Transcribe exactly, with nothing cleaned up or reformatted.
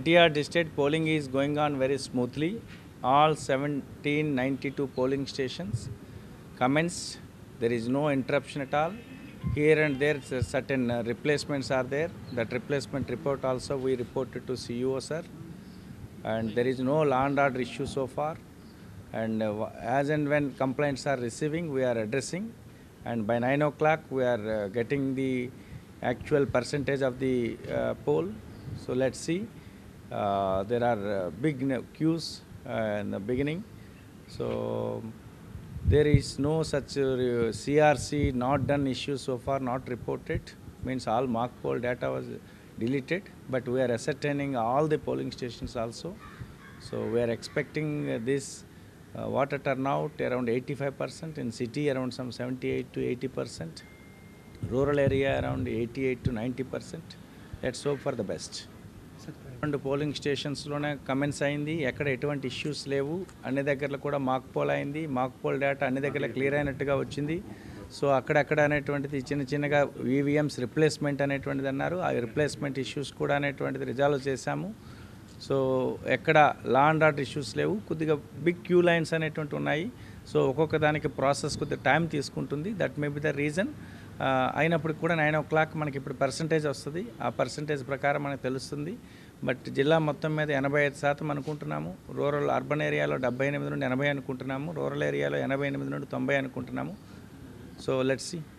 N T R district polling is going on very smoothly. All one thousand seven hundred ninety-two polling stations commenced. There is no interruption at all. Here and there certain uh, replacements are there. That replacement report also we reported to C E O sir. And there is no law and order issue so far. And uh, as and when complaints are receiving, we are addressing. And by nine o'clock, we are uh, getting the actual percentage of the uh, poll. So let's see. Uh, there are uh, big queues uh, in the beginning. So there is no such uh, C R C not done issue so far, not reported. Means all mock poll data was deleted, but we are ascertaining all the polling stations also. So we are expecting uh, this uh, water turnout around eighty-five percent, in city around some seventy-eight to eighty percent, rural area around eighty-eight to ninety percent. Let's hope for the best. రెండు polling స్టేషన్స్లోనే comments అయింది, ఎక్కడ ఎటువంటి issues లేవు. అన్ని దగ్గరలో కూడా mock poll అయింది, మాక్ పోల్ డేటా అన్ని దగ్గర క్లియర్ అయినట్టుగా వచ్చింది. సో అక్కడక్కడ అనేటువంటిది చిన్న చిన్నగా ఈవీఎంస్ రిప్లేస్మెంట్ అనేటువంటిది అన్నారు. ఆ రిప్లేస్మెంట్ ఇష్యూస్ కూడా అనేటువంటిది రిజాల్వ్ చేశాము. సో ఎక్కడ లా అండ్ ఆర్డర్ ఇష్యూస్ లేవు. కొద్దిగా బిగ్ క్యూ లైన్స్ అనేటువంటి ఉన్నాయి. సో ఒక్కొక్క దానికి ప్రాసెస్ కొద్దిగా టైం తీసుకుంటుంది. That may be the reason. అయినప్పటికి కూడా నైన్ ఓ క్లాక్ మనకి ఇప్పుడు పర్సంటేజ్ వస్తుంది. ఆ పర్సంటేజ్ ప్రకారం మనకు తెలుస్తుంది. బట్ జిల్లా మొత్తం మీద ఎనభై ఐదు శాతం అనుకుంటున్నాము. రూరల్ అర్బన్ ఏరియాలో డెబ్బై ఎనిమిది నుండి ఎనభై అనుకుంటున్నాము. రూరల్ ఏరియాలో ఎనభై ఎనిమిది నుండి తొంభై అనుకుంటున్నాము. So let's see.